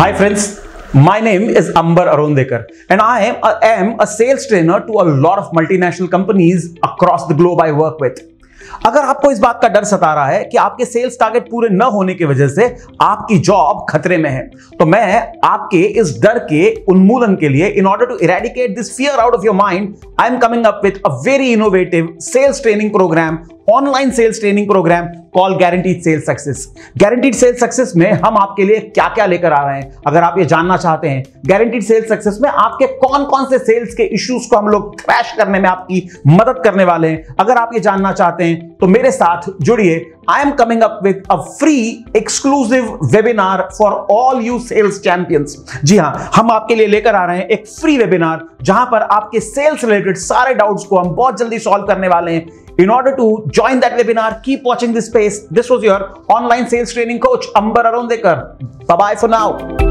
Hi friends, my name is Ambar Arondekar and I am a sales trainer to a lot of multinational companies across the globe I work with. अगर आपको इस बात का डर सता रहा है कि आपके सेल्स टारगेट पूरे न होने की वजह से आपकी जॉब खतरे में है, तो मैं आपके इस डर के उन्मूलन के लिए in order to eradicate this fear out of your mind, I am coming up with a very innovative sales training program, online sales training program call guaranteed sales success. Guaranteed sales success में हम आपके लिए क्या क्या लेकर आ रहे हैं, अगर आप ये जानना चाहते हैं गारंटीड सेल्स सक्सेस में आपके कौन कौन से सेल्स के इश्यूज को हम लोग क्रैश करने में आपकी मदद करने वाले हैं, अगर आप ये जानना चाहते हैं तो मेरे साथ जुड़िए। I am coming up with a free exclusive webinar for all you sales champions। जी हां, हम आपके लिए लेकर आ रहे हैं एक फ्री वेबिनार जहां पर आपके सेल्स रिलेटेड सारे डाउट्स को हम बहुत जल्दी सॉल्व करने वाले हैं। In order to join that webinar, keep watching this space. This was your online sales training coach, Ambar Arondekar. Bye-bye for now.